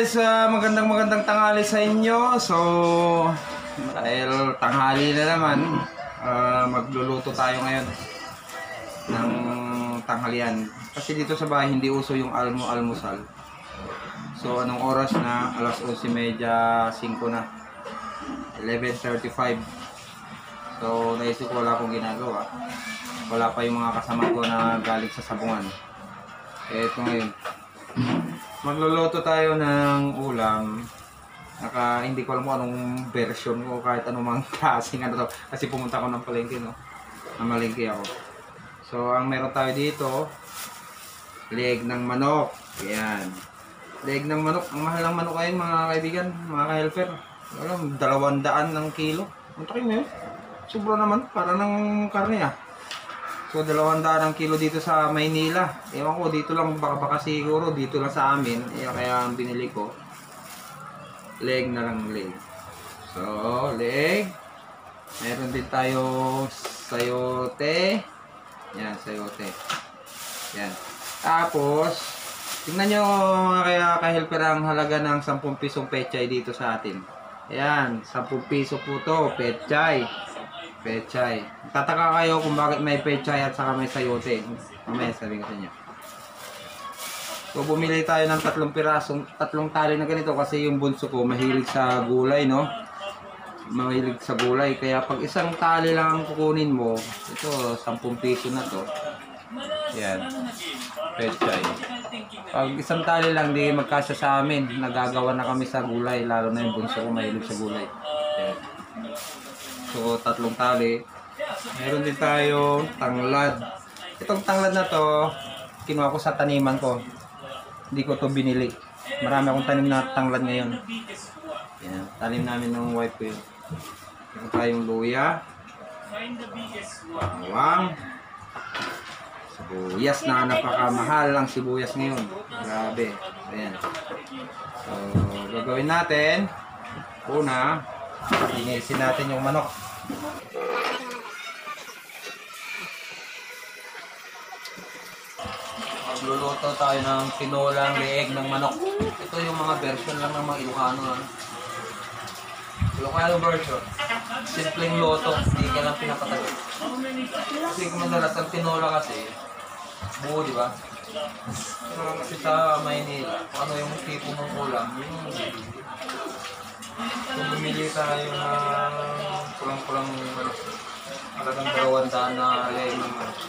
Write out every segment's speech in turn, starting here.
guys, magandang tanghali sa inyo. So, dahil tanghali na naman, magluluto tayo ngayon ng tanghalian. Kasi dito sa bahay hindi uso yung almusal. So, anong oras na? Alas 11:30, 5 na. 11:35. So, naisip ko wala akong ginagawa. Wala pa yung mga kasama ko na galing sa sabungan. Ito ngayon. Magluluto tayo ng ulam. Hindi ko alam kung anong version ko, kahit anong klaseng ano to. Kasi pumunta ako ng palengke, no? Namalengke ako. So, ang meron tayo dito, leg ng manok. Ayan. Leg ng manok. Ang mahal ng manok ngayon, mga kaibigan, mga ka-helper. Alam, 200 ng kilo. Ang takin mo yun. Sobra naman, para ng karne ah. So, 200 ang kilo dito sa Maynila. Ewan ko, dito lang, baka siguro, dito lang sa amin. Kaya ang binili ko, leg na lang leg. So, leg. Meron din tayo sayote. Yan, sayote. Yan. Tapos, tingnan nyo kaya ka-helper ang halaga ng 10 pisong pechay dito sa atin. Yan, 10 piso po to, pechay. Pechay. Tataka kayo kung bakit may pechay at saka may sayote. Mamaya sabihin ko sa inyo. So bumili tayo ng 3 pirasong, 3 tali na ganito kasi yung bunso ko mahilig sa gulay, no? Mahilig sa gulay. Kaya pag isang tali lang ang kukunin mo, ito 10 piso na to. Yan. Pechay. Pag isang tali lang di magkasya sa amin. Nagagawa na kami sa gulay. Lalo na yung bunso ko mahilig sa gulay. Yan. So, 3 tali. Meron din tayo tanglad. Itong tanglad na to, kinuha ko sa taniman ko. Hindi ko to binili. Marami akong tanim na tanglad ngayon. Yan. Tanim namin ng wife ko yun. Meron tayong luya. Bawang. Sibuyas na napakamahal ang sibuyas ngayon. Grabe. Ayan. So, gagawin natin. Una, linisin natin yung manok. Magluluto tayo ng tinolang leeg ng manok. Ito yung mga version lang ng mga Ilocano. Ilocano version. Simpleng loto. Hindi ka lang pinapatagal. Kasi kung madalas ang tinola kasi, buo, di ba? Pero kasi sa Maynila, ano yung tipo ng ulam, yung kung bumili tayo ng kulang-kulang talagang 200 na leeg ng manok.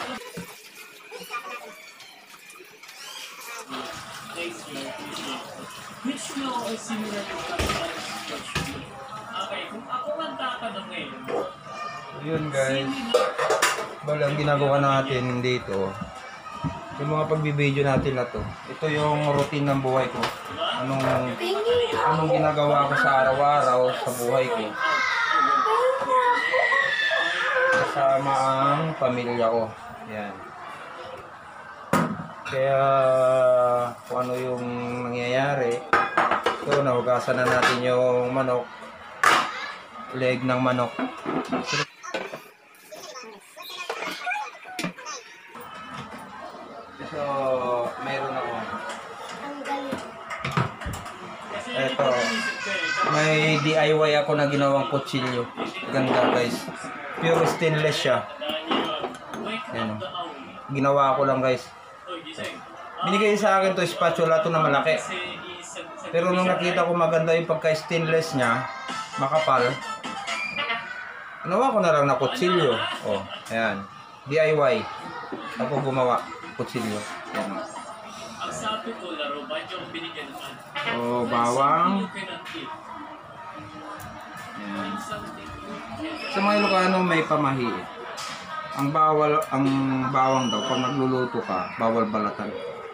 Which now is similar to okay, kung ako ang tatanong ngayon. Yun guys. Bale, ang ginagawa natin dito, yung mga pagbibideo natin na to, ito yung routine ng buhay ko. Anong ginagawa ko sa araw-araw sa buhay ko. Kasama ang pamilya ko. Yan. Kaya kung ano yung nangyayari, so nahugasan na natin yung manok, leg ng manok. So, mayroon ako. Eto, may DIY ako na ginawang kutsilyo. Ganda guys. Pure stainless siya. Yan. Ginawa ko lang guys. Binigay sa akin to spatula to na malaki. Pero nung nakita ko maganda yung pagka-stainless niya, makapal, ginawa ko na lang na kutsilyo. Oh, ayan. DIY. Ako gumawa kutsilyo. Ayan. Oh, bawang. Ayan. Sa mga Ilocano may pamahi. Ang bawang daw, pag nagluluto ka, bawal balatan.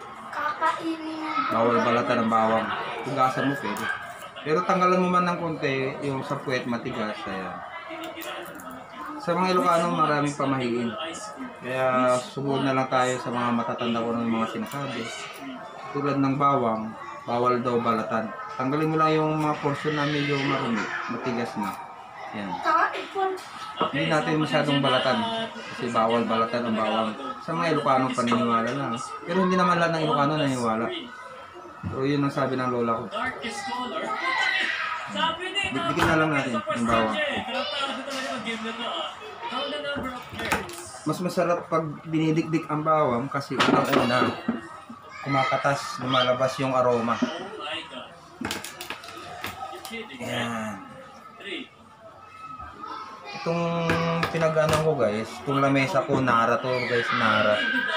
Bawal balatan ang bawang. Tugasan mo pwede. Pero tanggalan mo man ng konti, yung sa puwet matigas. Ayan. Sa mga Ilocano maraming pamahiin. Kaya sumunod na lang tayo sa mga matatanda ko ng mga sinasabi. Tulad ng bawang, bawal daw balatan. Tanggalin mo lang yung mga portion na medyo marumi, matigas na. Yan. Hindi natin masyadong balatan kasi bawal balatan ang bawang. Sa mga Ilocano paniniwala lang. Pero hindi naman lahat ng Ilocano naniniwala. So yun ang sabi ng lola ko. Darkest color? Sabi ni Bigyan na lang natin ng bawang. Tratado talaga ng game na to ah. Count the number of birds. Mas masarap pag dinidikdik ang bawang kasi unang-una kumakatas, lumalabas yung aroma. Oh my God. You're kidding, right? Ayan. 3. Itong pinag-anon ko guys, itong lamesa ko, Nara to guys, Nara.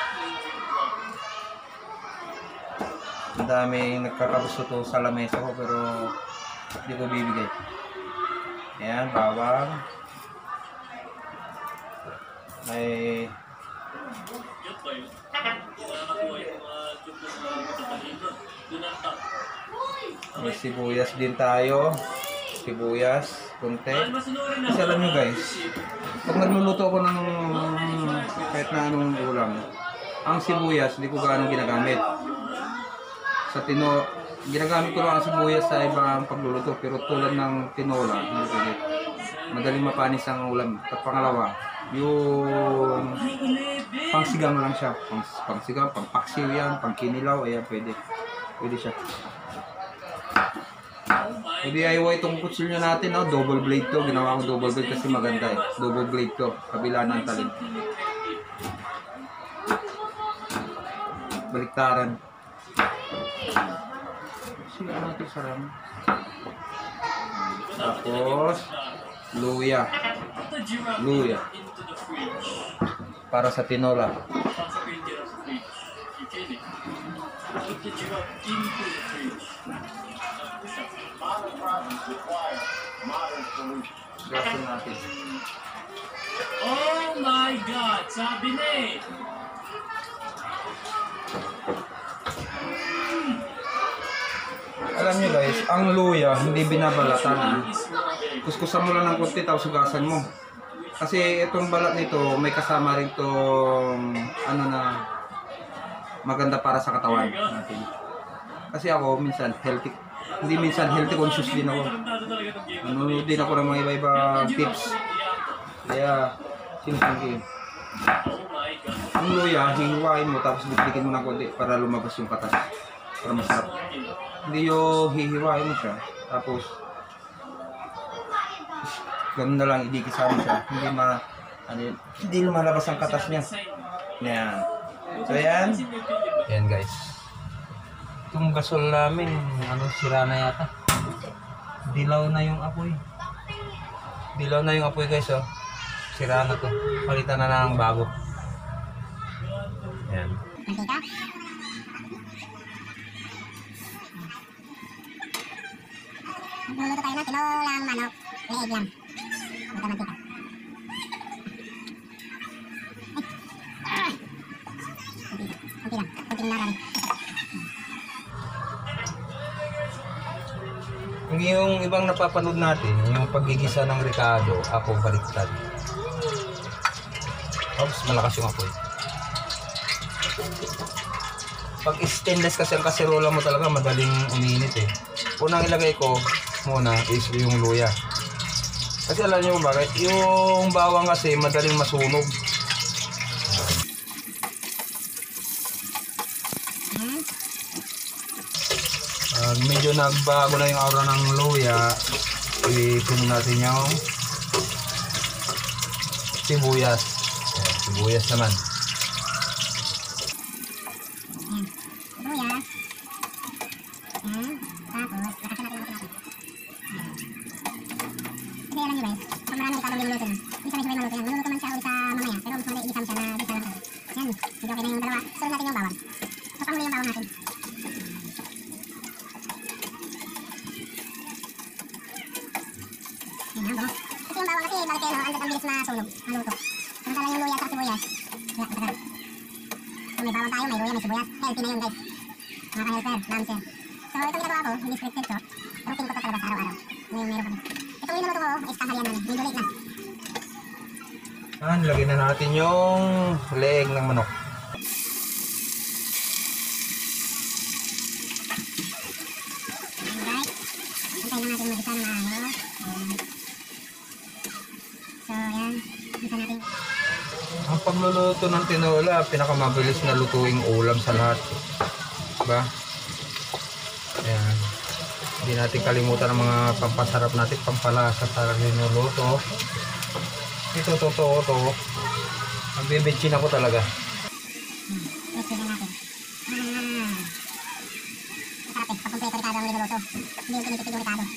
Ang daming nagkakagusto to sa lamesa ko pero hindi ko bibigay. Ayan, bawang. May Yun ba yun? Nakakakuha yung mga tube na katalino. Doon ang top. May sibuyas din tayo. Sibuyas, konti. Masunurin na. Kasi alam nyo guys, pag nagluluto ako ng kahit na anong ulam, ang sibuyas, hindi ko gaano ginagamit. Sa ginagamit ko lang ang sibuyas sa ibang pagluluto, pero tulad ng tinola, hindi pwede. Madaling mapanis ang ulam. At pangalawa, yung pangsigang lang siya. Pangsigang, pangpaksiw yan, pangkinilaw, ayan pwede. Pwede siya. Yung DIY itong kutsilyo natin, no? Double blade to. Ginawa ko double blade kasi maganda eh. Double blade to. Kabila ng talim. Baliktaran. Sila natin sarang. Tapos, luya. Luya. Into the fridge. Para sa tinola. Pasok yung tira sa fridge. You're kidding. Put the giraffe into the fridge. Modern problems require modern solutions. Gasin natin. Oh my God! Sabi na eh! Alam nyo guys, ang luya hindi binabalatan. Kuskusan mo lang ng konti tapos hugasan mo. Kasi itong balat nito may kasama rin itong ano na maganda para sa katawan natin. Kasi ako minsan healthy, hindi minsan healthy conscious din ako. Nanonood din ako ng mga iba-ibang tips. Kaya sinusunod. Oh my God! Ang luya, hihiwain mo tapos bitikin mo ng konti para lumabas yung katas. Para masarap. Hindi yung hihiwain mo siya. Tapos ganun na lang, idikisa mo siya. Hindi lumalabas ang katas niya. Yan. So yan. Yan guys. Itong gasol namin, sira na yata. Dilaw na yung apoy. Dilaw na yung apoy guys, oh. Sira na to. Palitan na lang ng bago. Yan. Mantika. Magluluto tayo ng tinolang manok. Leeg lang. Ito mantika. Kunti lang. Kunting nara rin. Yung ibang napapanood natin, yung paggigisa ng ricado, ako baliktad. Oops, malakas yung apoy. Pag stainless kasi ang kaserola mo talaga, madaling uminit eh. Unang ilagay ko muna is yung luya. Kasi alam niyo bakit? Yung bawang kasi madaling masunog. Medyo nagbago na yung aura ng luya, ipuno natin yung sibuyas. Ayan, sibuyas naman. Sibuyas. Tapos, lakasan natin ang natin. Kasi alam nyo guys, pag marami ricado niluluto nun, hindi sabay-sabay maluto yan. Maluluto man siya ulit sa mamaya, pero mas maganda isam siya na bisa lang tayo. Yan, medyo okay na yung dalawa. Sunod natin yung bawang. So, pangulo yung bawang natin. Yan, bango. Kasi yung bawang kasi, bakit yan, ang bilis na sunog, maluto. Samantala yung luya at sibuyas, kaya matagal. So, may bawang tayo, may luya, may sibuyas. Healthy na yun guys. Mga ka-helper, lancer. So, ito ginagawa ko, hindi scripted to. Routine ko to talaga sa araw-araw. Meron kami. Itong niluluto ko is tanghalian namin. Medyo late na. Lagyan na natin yung leeg ng manok. Alright. Antayin lang natin mag-isa ng maayos. So, yan. Isa natin. Ang pagluluto ng tinola, pinakamabilis na lutuing ulam sa lahat. Diba? Hindi natin kalimutan ang mga pampasarap natin, pampalasa sa linuluto. Ito totoo to. Magbibitchin ako talaga. Next season natin. Masarap eh, papumpleto Ricardo ang niluluto. Hindi yung tinitipid yung Ricardo.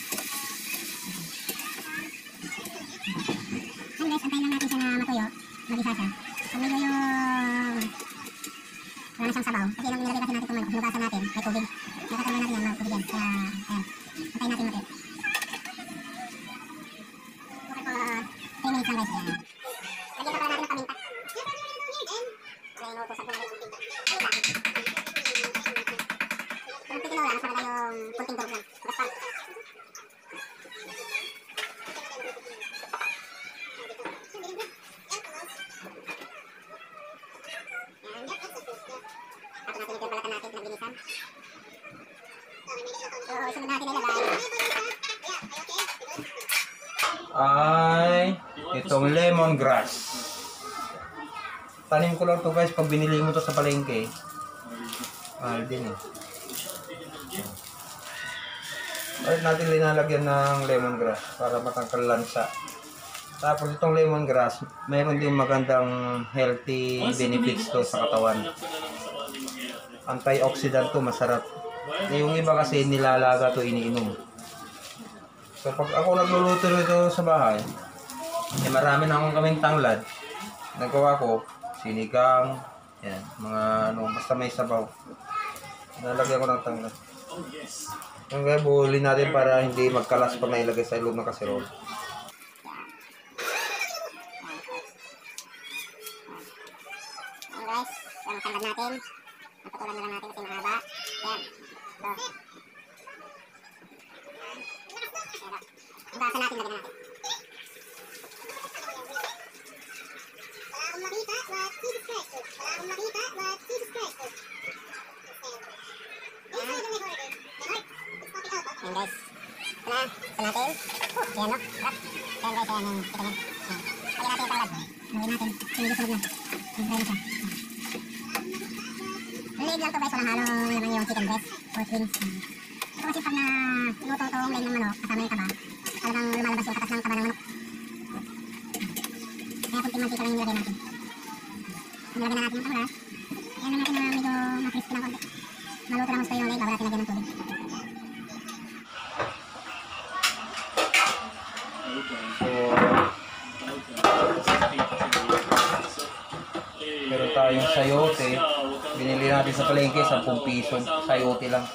Ano guys, antayin lang natin siya na matuyo. Mag-isa siya. Pag medyo yung wala na siyang sabaw. Kasi nung nilagay kasi natin itong manok, hinugasan natin, may tubig. Nakatanggal natin yan, mga tubig yan. Kaya, ayan. Antayin natin matuyo. Okay po, 3 minutes lang guys. Ayan. Lagyan na pala natin ng paminta. May inutusan ko na rin yung paminta. Kung titinaw lang, para yung kunting durog lang. Basta. Tapos natin yung balatan natin, pinaglinisan. So, sunod natin ilagay. Ay, itong lemongrass. Tanim ko lang to guys, pag binili mo to sa palengke. Mahal din eh. Bakit natin linalagyan ng lemongrass para matangkal lansa. Tapos itong lemongrass, mayroon din magandang healthy benefits to sa katawan. Antioxidant to, masarap. Yung iba kasi nilalaga to, iniinom. So pag ako nagluluto nito sa bahay, eh marami na akong kaming tanglad. Nagawa ko, sinigang, yan, mga ano, basta may sabaw. Nalagyan ko ng tanglad. Hanggang buhulin natin para hindi magkalas pag nailagay sa loob ng kaserol. Ayan guys, yung tanglad natin. Natutulan na lang natin kasi mahaba. Yan. So. Hugasan natin, lagyan natin. Ayan guys. Ito na. Ito natin. Ayan no. Sarap. Ayan guys. Ayan yung kita niya. Lagyan natin yung tanglad. Lagyan natin. Sunod-sunod na. Hintay na siya. Leg lang to guys. Walang halong naman yung chicken breast. Pork wings. Ito kasi pag naluto itong leg ng manok kasama yung taba, talagang lumalabas yung katas ng taba ng manok. Kaya kunting mantika lang yung nilagay natin. Nilagay na natin yung tanglad. Ayan na natin na medyo ma-crispy ng konti. Maluto lang gusto yung leg bago natin lagyan ng tubig. Pero tayong sayote, binili natin sa palengke, 10 piso. Sayote lang.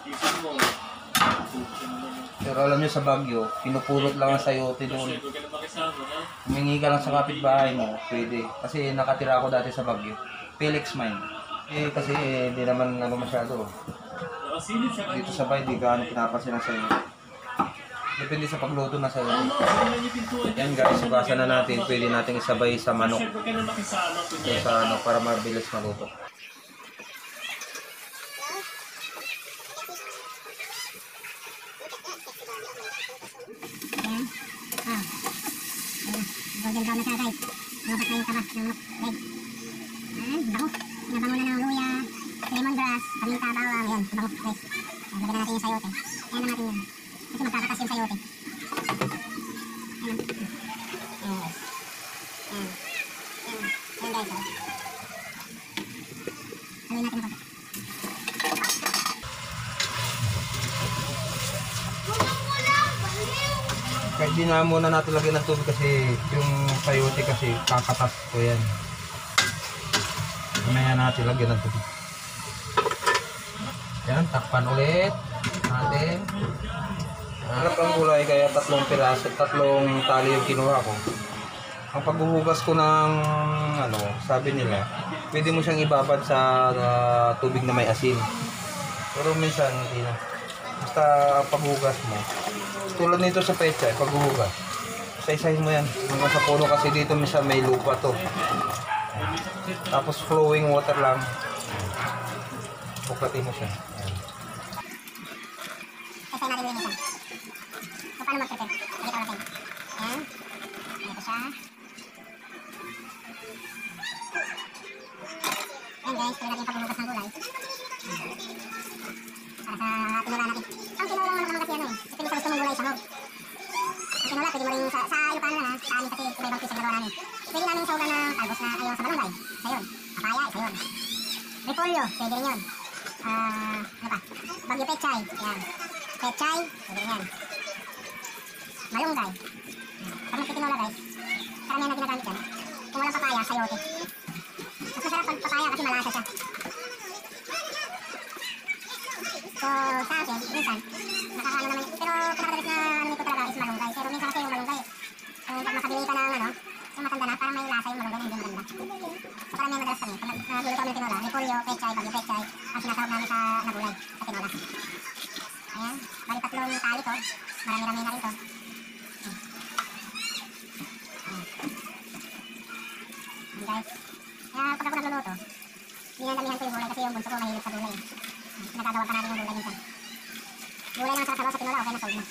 Pero alam nyo sa Baguio, pinupulot lang ang sayote doon. Humingi ka lang sa kapitbahay mo, pwede. Kasi nakatira ako dati sa Baguio. Felix Mine. Eh kasi hindi naman ano masyado. Dito sa bahay, di gaano pinapansin ang sayote. Depende sa pagluto na sayote. Yan guys, sugasan na natin. Pwede natin isabay sa manok. So, sa ano, para mabilis maluto. Ayan. Ah. Ayan na. Golden brown na siya guys. Lumabas na yung taba ng leg. Ayan, bango. Nabango na ng luya, lemongrass, paminta, bawang. Ayan, bango guys. Lagyan na natin yung sayote. Ayan na natin yun. Kasi magkakatas yung sayote. Ayan. Ayan guys. Ayan. Ayan. Ayan guys. Oh. Haluin natin ito. Kahit di na muna natin lagyan ng tubig kasi yung sayote kasi kakatas ko yan. Mamaya natin lagyan ng tubig. Yan, takpan ulit natin. Harap ang gulay kaya 3 piraso, 3 tali yung kinuha ko. Ang paghuhugas ko ng ano, sabi nila, pwede mo siyang ibabad sa tubig na may asin. Pero minsan hindi na. Basta paghugas mo. Tulad nito sa pecha, paghuhugas. Isa-isahin mo yan. Hanggang sa puno kasi dito minsan may lupa to. Tapos flowing water lang. Buklatin mo siya. Ayan. Isa natin yung isa. So, paano mag-prepare? Dito natin. Ayan. Dito siya. Ayan guys, tuloy natin yung paghuhugas ng gulay. Para sa tinula natin. Ang tinula naman repolyo, pwede rin yun. Ano pa? Bagyo pechay, yan. Pechay, pwede rin yan. Malunggay. Pag magtitinola guys, karamihan na ginagamit yan. Kung walang papaya, sayote. Mas masarap pag papaya kasi malasa siya. So, sa akin, minsan, nakakaano naman, pero pinakadalit na ano nito talaga is malunggay. Pero minsan kasi yung malunggay, kung pag makabili ka ng ano, yung matanda na, parang may lasa yung malunggay na hindi maganda. So, karamihan madalas kami, pag nagulo kami ng tinola, repolyo, pechay, bagyo pechay, ang sinasahog namin sa nagulay, sa tinola. Ayan, bali 3 tali to, marami-rami na rin to. Guys, kaya pag ako nagluluto, dinadamihan ko yung gulay kasi yung bunso ko mahilig sa gulay. Nagagawa pa natin yung gulay minsan. Gulay naman sa sabaw sa tinola, okay na solve na.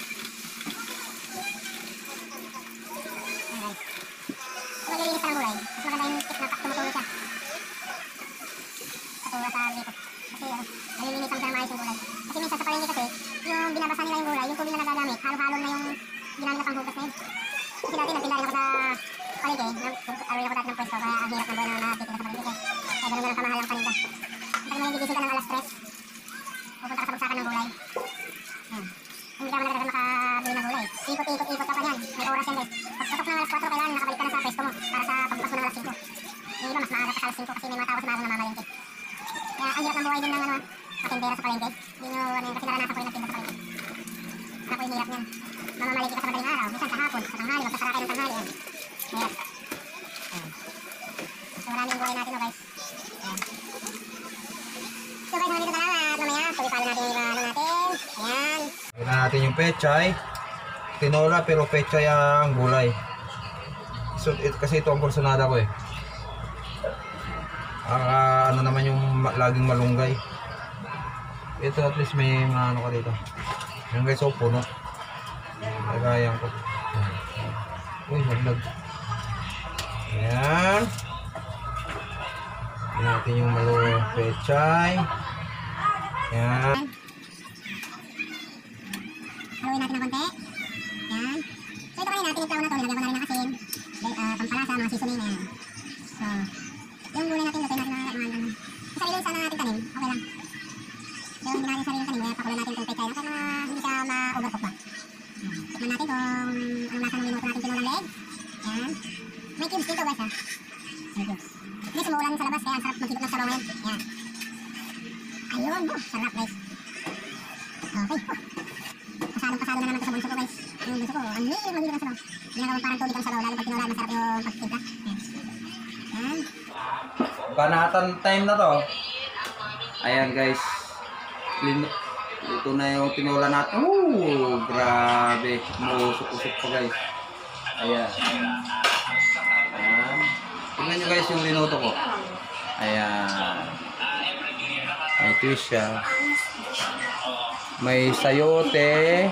Ayan guys. Kung maglilinis ka ng gulay, mas maganda yung stick na tumutulo siya. Katulad sa dito. Kasi nalilinisan siya na maayos yung gulay. Kasi minsan sa palengke kasi, yung binabasa nila yung gulay, yung tubig na nagagamit, halo-halo na yung ginamit na panghugas na yun. Kasi dati nagtinda rin ako sa palengke, aroy ako dati ng pwesto, kaya ang hirap ng buhay na natitinda sa palengke. Kaya ganun na lang kamahal ang paninda. Pag may gigising ka ng alas 3, pupunta ka sa bagsakan ng gulay. Yan. Hindi ka man talaga makabili ng gulay. Ikot-ikot ka pa yan. May oras yan guys. Pagpatok ng alas 4, kailangan nakabalik ka na sa pwesto mo para sa pagbukas mo ng alas 5. Yung iba mas maaga pa sa alas 5 kasi may mga tao sa bagong namamalengke. Kaya ang hirap ng buhay din ng ano, matindera sa palengke. Hindi nyo ano yun kasi naranasan ko yung nagtinda sa palengke. Ako yung hirap yan. Mamamalengke ka sa madaling araw, minsan sa hapon, sa tanghali, magkasara kayo ng tanghali yan. Mahirap. So marami yung buhay natin no guys. Ayan. So guys, nandito ka lang at mamaya pag-ipalo natin yung ano natin. Ayan. Tignan natin yung pechay. Tinola pero pechay ang gulay. So, kasi ito ang kursunada ko eh. Ano naman yung laging malunggay. Ito at least may ano ka dito. Yung guys, oh, puno. Lagayan ko. Uy, maglag. Ayan. Tignan natin yung malunggay pechay. Ayan. Haluin natin ng konti. Ayan. So ito kanina, tiniplaw na ito. Nilagyan ko na rin ng asin. Pampalasa, mga seasoning. Ayan. So, yung gulay natin, lutuin natin mga ano. Sarili sana natin tanim. Okay lang. Yung hindi natin sarili tanim, kaya pakulan natin itong pechay. Kaya hindi siya ma-overcook ba. Tikman natin kung anong lasa ng minuto natin tinulang leg. Ayan. May cubes dito guys ha. May cubes. Hindi sumuulan sa labas, kaya ang sarap magkikot ng sabaw ngayon. Ayan. Ayun, sarap guys. Okay. Pasalong-pasalo na naman ito sa bunso ko guys. Yung bunso ko, ang hilig magiging ang sabaw. Ginagawang parang tubig ang sabaw, lalo pag tinulaan, masarap yung pagtimpla. Ayan. Banatan time na to. Ayan guys. Ito na yung tinola natin. Oh, grabe. Mausok-usok pa guys. Ayan. Ayan. Tingnan nyo guys yung linuto ko. Ayan. May twist siya. May sayote.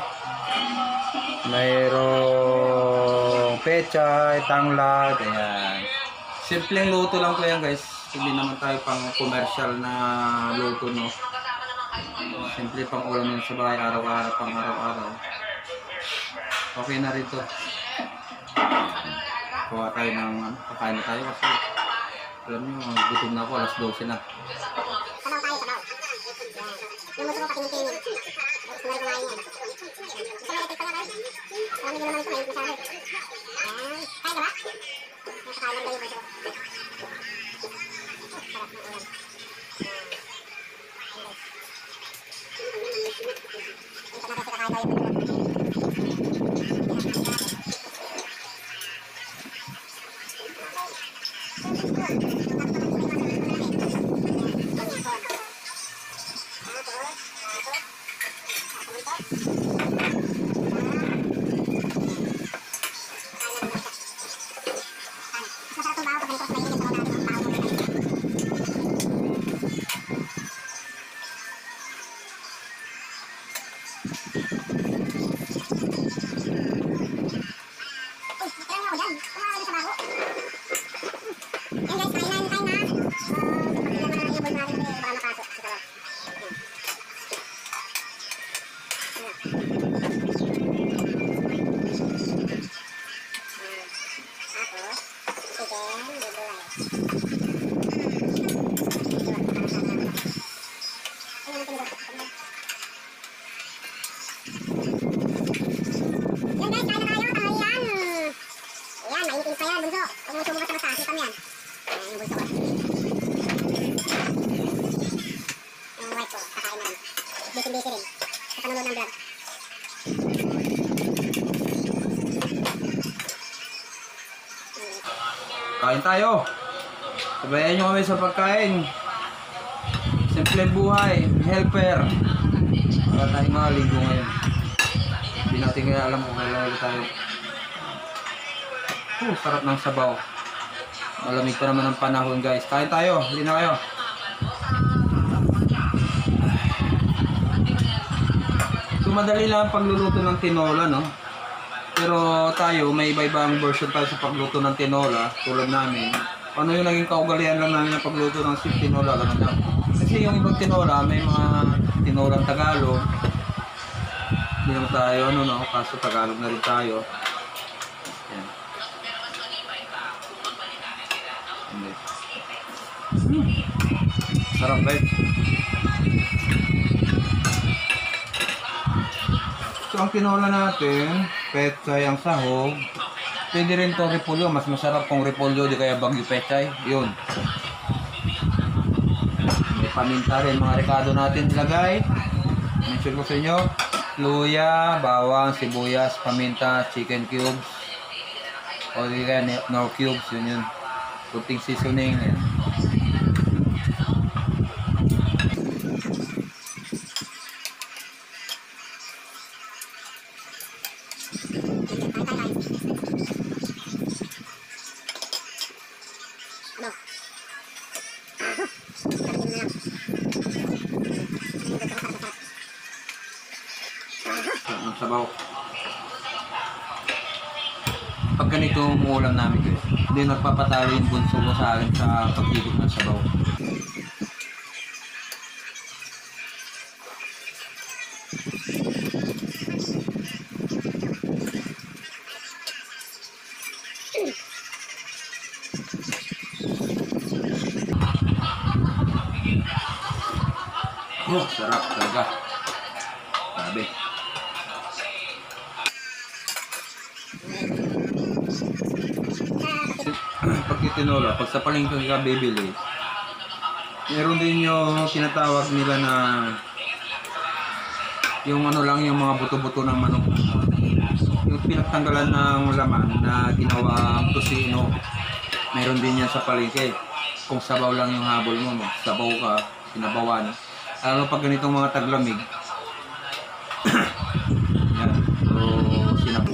Mayroong pechay, tanglad. Ayan. Simpleng luto lang po yan guys. Hindi naman tayo pang commercial na luto no. Simple pang ulam yun sa bahay araw-araw, pang araw-araw. Okay na rin to. Kuha tayo ng kakain na tayo kasi alam nyo, gutom na ako, alas 12 na. Sabaw tayo, sabaw. Yung bunso ko pakinig-kinig. Gusto na rin kumain yan. Gusto na rin pa na guys. Marami din naman ito, mahilig masyado. Ayan. Kain ka ba? Nakakain lang daw yung bunso ko. Sarap ng ulam. Ito na kasi kakain daw yung bunso ko. yung bulso ko. Yung wife ko, kakain na rin. Busy-busy rin. Sa panunod ng vlog. Kain tayo. Sabayan nyo kami sa pagkain. Simple buhay. Helper. Wala tayong mga linggo ngayon. Hindi natin kaya alam kung kailan tayo. Sarap ng sabaw. Malamig pa naman ang panahon guys. Kain tayo. Hindi na kayo. So madali lang ang pagluluto ng tinola, no? Pero tayo, may iba-ibang version tayo sa pagluto ng tinola. Tulad namin. Ano yung naging kaugalian lang namin ng pagluto ng tinola? Ganun lang. Kasi yung ibang tinola, may mga tinolang Tagalog. Hindi naman tayo, ano, no? Kaso Tagalog na rin tayo. Yan. Sarap guys. So ang tinola natin, pechay ang sahog. Pwede rin to repolyo, mas masarap kung repolyo di kaya bagyo pechay. Yun. May paminta rin, mga rekado natin ilagay. Mention ko sa inyo, luya, bawang, sibuyas, paminta, chicken cubes. O di kaya nor cubes, yun. Kunting seasoning. Yan. Ang sabaw. Pag ganito umuulam namin guys, hindi nagpapatalo yung bunso ko sa akin sa pagtigip ng sabaw. Sarap talaga. Sabi. Pag tinola, pag sa palengke ka bibili, meron din yung tinatawag nila na yung ano lang, yung mga buto-buto ng manok. Yung pinagtanggalan ng laman na ginawang tosino. Meron din yan sa palengke. Kung sabaw lang yung habol mo, sabaw ka, sinabawan. Lalo pag ganitong mga taglamig. Yan. So, sinabaw.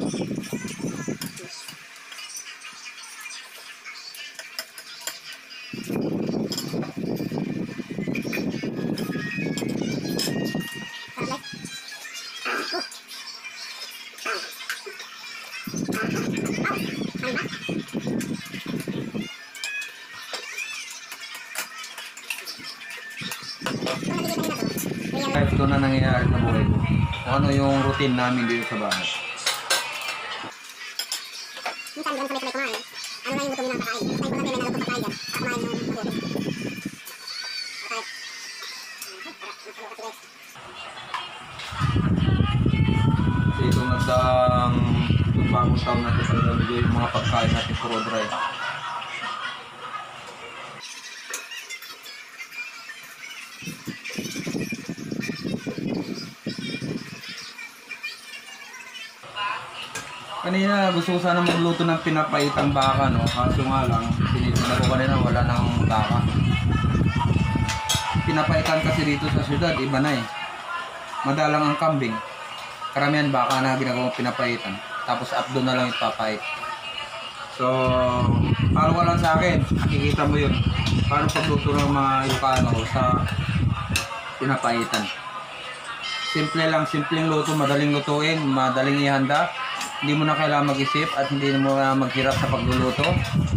Kahit ito na nangyayari sa buhay ko. Kung ano yung routine namin dito sa bahay. Minsan doon kami kumain. Ano na yung luto nilang kakain? Minsan ko lang may nalutong kakain dyan. Kumain yung mabuti. Kasi itong nagdaang bagong taon natin sa video yung mga pagkain natin puro dry. Kanina gusto ko sana magluto ng pinapaitang baka, no? Kaso nga lang, sinitin ko kanina wala nang baka. Pinapaitan kasi dito sa syudad, iba na eh. Madalang ang kambing. Karamihan baka na ginagawang pinapaitan. Tapos abdo na lang ipapait. So, follow ka lang sa akin. Nakikita mo yun. Paano pagluto ng mga Ilocano sa pinapaitan. Simple lang, simpleng luto, madaling lutuin, madaling ihanda. Hindi mo na kailangan mag-isip at hindi mo na maghirap sa pagluluto.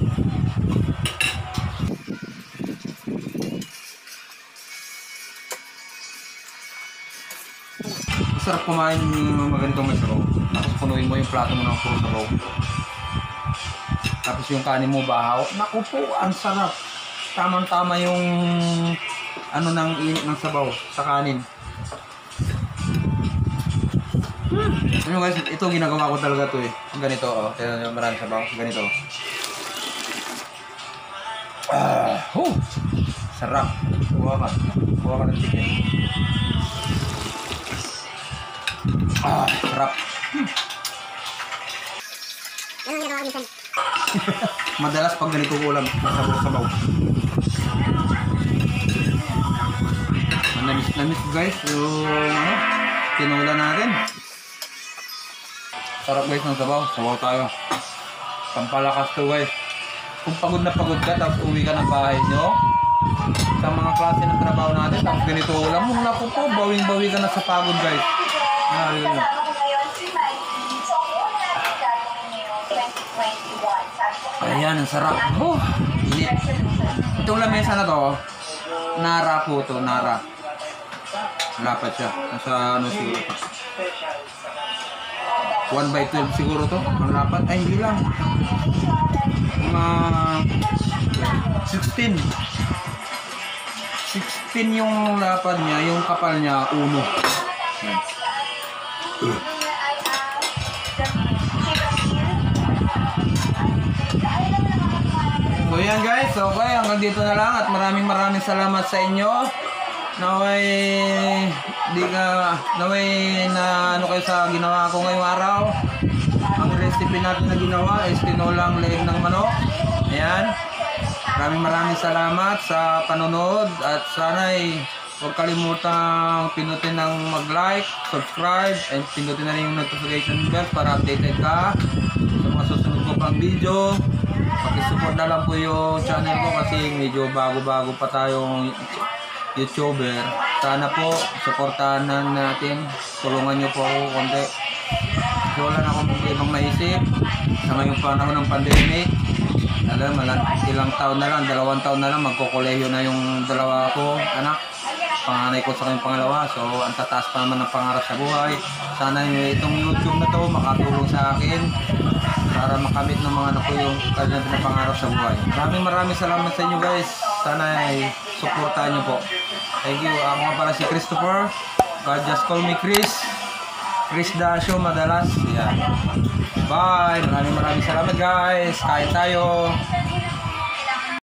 Masarap kumain yung mga ganitong may sabaw. Tapos punuin mo yung plato mo ng puro sabaw. Tapos yung kanin mo bahaw. Naku po, ang sarap. Tamang-tama yung ano ng init ng sabaw sa kanin. Ano guys, ito ginagawa ko talaga to eh. Ganito oh, maraming sabaw, ganito. Oh! Sarap. Kuha ka. Kuha ka ng chicken. Ah, sarap. Ano ang ginagawa ko minsan? Madalas pag ganito ulam, masabaw-sabaw. Namis guys, yung tinula natin. Sarap guys ng sabaw. Sabaw tayo. Pampalakas to guys. Kung pagod na pagod ka, tapos uwi ka ng bahay nyo, sa mga klase ng trabaho natin, tapos ganito ulam, naku po, bawing-bawi ka na sa pagod guys. Yun. Ayan, ang sarap. Oh, init. Itong lamesa na to, Nara po to, Nara. Lapat siya. Nasa ano siguro to. 1/12 siguro to. Ang lapat. Ay, hindi lang. Mga 16. 16 yung lapat niya. Yung kapal niya, 1. Yan. So yan guys, okay, hanggang dito na lang at maraming salamat sa inyo. Naway na ano kayo sa ginawa ko ngayong araw. Ang recipe natin na ginawa is tinolang leeg ng manok. Ayan. Maraming salamat sa panonood at sana'y huwag kalimutang pinutin ng mag-like, subscribe, and pinutin na rin yung notification bell para updated ka sa mga susunod ko pang video. Pakisupport na lang po yung channel ko kasi medyo bago-bago pa tayong YouTuber. Sana po, supportahan natin. Tulungan nyo po ako konti. Kasi wala na akong ibang maisip. Sa ngayong panahon ng pandemic, ilang taon na lang, 2 taon na lang, magkukolehiyo na yung dalawa ko, anak. Panganay ko sa kanyang pangalawa. So, ang tataas pa naman ng pangarap sa buhay. Sana itong YouTube na to makatulong sa akin para makamit ng mga anak ko yung kanilang pinapangarap sa buhay. Maraming salamat sa inyo guys. Sana ay supportahan nyo po. Thank you. Ako nga pala si Christopher. God just call me Chris. Chris Dasio madalas. Yeah. Bye. Maraming salamat guys. Kain tayo.